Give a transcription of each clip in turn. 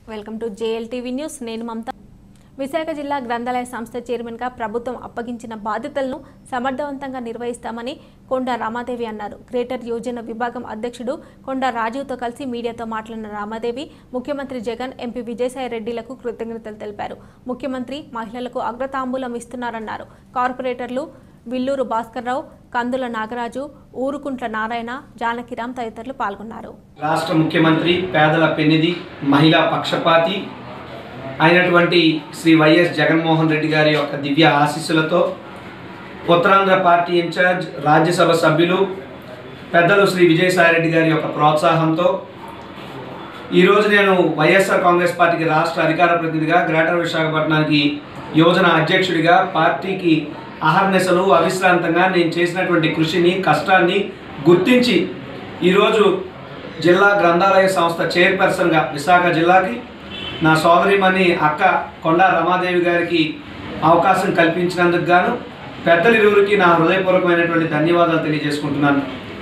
Welcome to JLTV news. నేను మమత. విశాఖ జిల్లా గ్రంథాలయ సంస్థ చైర్మన్గా ప్రభుత్వం అప్పగించిన బాధ్యతలను సమర్థవంతంగా నిర్వహిస్తామని కొండా రామాదేవి అన్నారు. గ్రేటర్ యోజన విభాగం అధ్యక్షుడు కొండా రాజుతో కలిసి మీడియాతో మాట్లాడిన రామాదేవి ముఖ్యమంత్రి జగన్, ఎంపీ విజయసాయి రెడ్డిలకు కృతజ్ఞతలు తెలిపారు. ముఖ్యమంత్రి మహిళలకు అగ్రతాంబూలం ఇస్తున్నారన్నారు. కార్పొరేటర్లు విల్లూరు భాస్కర్రావు, కందుల నాగరాజు, ఊరుకుంట్ల నారాయణ, జానకిరామ్ తదితరులు పాల్గొన్నారు. రాష్ట్ర ముఖ్యమంత్రి, పేదల పెన్నిధి, మహిళా పక్షపాతి అయినటువంటి శ్రీ వైఎస్ జగన్మోహన్ రెడ్డి గారి యొక్క దివ్య ఆశీస్సులతో ఉత్తరాంధ్ర పార్టీ ఇన్ఛార్జ్, రాజ్యసభ సభ్యులు పెద్దలు శ్రీ విజయసాయి రెడ్డి గారి యొక్క ప్రోత్సాహంతో ఈరోజు నేను వైఎస్ఆర్ కాంగ్రెస్ పార్టీకి రాష్ట్ర అధికార ప్రతినిధిగా, గ్రేటర్ విశాఖపట్నానికి యోజన అధ్యక్షుడిగా పార్టీకి అహర్నిశలు అవిశ్రాంతంగా నేను చేసినటువంటి కృషిని, కష్టాన్ని గుర్తించి ఈరోజు జిల్లా గ్రంథాలయ సంస్థ చైర్పర్సన్గా విశాఖ జిల్లాకి నా సోదరిమణి అక్క కొండా రమాదేవి గారికి అవకాశం కల్పించినందుకు గాను పెద్దలిరువురికి నా హృదయపూర్వకమైనటువంటి ధన్యవాదాలు తెలియజేసుకుంటున్నాను.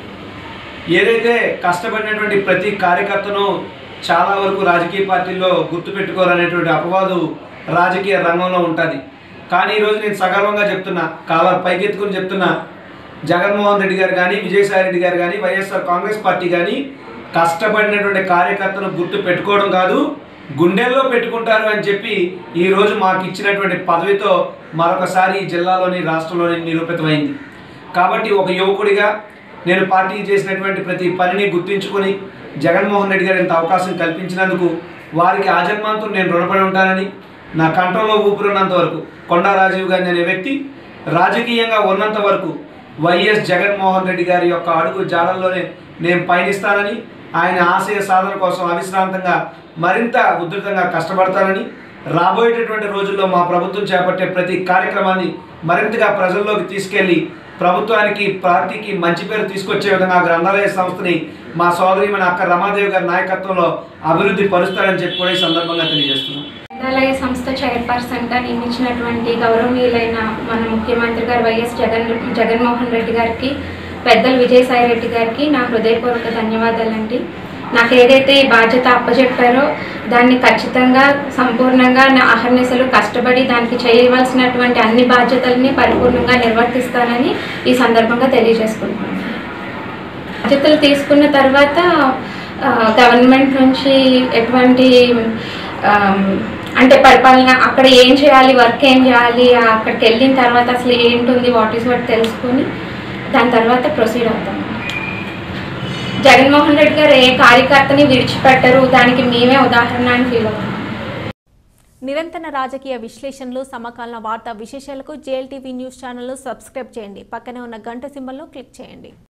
ఏదైతే కష్టపడినటువంటి ప్రతి కార్యకర్తను చాలా వరకు రాజకీయ పార్టీల్లో గుర్తుపెట్టుకోవాలనేటువంటి అపవాదు రాజకీయ రంగంలో ఉంటుంది. కానీ ఈరోజు నేను సగర్వంగా చెప్తున్నా, కాలర్ పైకెత్తుకుని చెప్తున్నా, జగన్మోహన్ రెడ్డి గారు కానీ, విజయసాయి రెడ్డి గారు కానీ, వైఎస్ఆర్ కాంగ్రెస్ పార్టీ కానీ కష్టపడినటువంటి కార్యకర్తను గుర్తు పెట్టుకోవడం కాదు, గుండెల్లో పెట్టుకుంటారు అని చెప్పి ఈరోజు మాకు ఇచ్చినటువంటి పదవితో మరొకసారి ఈ జిల్లాలోని, రాష్ట్రంలోని నిరూపితమైంది. కాబట్టి ఒక యువకుడిగా నేను పార్టీకి చేసినటువంటి ప్రతి పనిని గుర్తించుకొని జగన్మోహన్ రెడ్డి గారు ఇంత అవకాశం కల్పించినందుకు వారికి ఆజన్మాంతం నేను రుణపడి ఉంటానని, నా కంట్రోల్లో ఊపిరినంత వరకు కొండా రాజీవ్ గాంధీ అనే వ్యక్తి రాజకీయంగా ఉన్నంత వరకు వైఎస్ జగన్మోహన్ రెడ్డి గారి యొక్క అడుగు జాడల్లోనే నేను పయనిస్తానని, ఆయన ఆశయ సాధన కోసం అవిశ్రాంతంగా మరింత ఉధృతంగా కష్టపడతానని, రాబోయేటటువంటి రోజుల్లో మా ప్రభుత్వం చేపట్టే ప్రతి కార్యక్రమాన్ని మరింతగా ప్రజల్లోకి తీసుకెళ్లి ప్రభుత్వానికి, పార్టీకి మంచి పేరు తీసుకొచ్చే విధంగా గ్రంథాలయ సంస్థని మా సోదరిమణి అక్క రమాదేవి గారి నాయకత్వంలో అభివృద్ధి పరుస్తారని చెప్పి కూడా ఈ సందర్భంగా తెలియజేస్తున్నాం. గ్రంథాలయ సంస్థ చైర్పర్సన్గా నియమించినటువంటి గౌరవనీయులైన మన ముఖ్యమంత్రి గారు వైఎస్ జగన్మోహన్ రెడ్డి గారికి, పెద్దలు విజయసాయి రెడ్డి గారికి నా హృదయపూర్వక ధన్యవాదాలండి. నాకు ఏదైతే ఈ బాధ్యత అప్పచెప్పారో దాన్ని ఖచ్చితంగా, సంపూర్ణంగా నా అహర్నిశలు కష్టపడి దానికి చేయవలసినటువంటి అన్ని బాధ్యతల్ని పరిపూర్ణంగా నిర్వర్తిస్తానని ఈ సందర్భంగా తెలియజేసుకుంటున్నాను. బాధ్యతలు తీసుకున్న తర్వాత గవర్నమెంట్ నుంచి ఎటువంటి అంటే పరిపాలన, అక్కడ ఏం చేయాలి, వర్క్ ఏం చేయాలి, అక్కడికి వెళ్ళిన తర్వాత అసలు ఏంటుంది, వాట్ ఈస్ వాట్ తెలుసుకొని దాని తర్వాత ప్రొసీడ్ అవుతాం. జగన్మోహన్ రెడ్డి గారు ఏ కార్యకర్తని విడిచిపెట్టరు, దానికి మేమే ఉదాహరణ అని ఫీల్ అవుతాం. నిరంతర రాజకీయ విశ్లేషణలు, సమకాలీన వార్తా విశేషాలకు జేఎల్టీవీ న్యూస్ ఛానల్ను సబ్స్క్రైబ్ చేయండి. పక్కనే ఉన్న గంట సింబల్ను క్లిక్ చేయండి.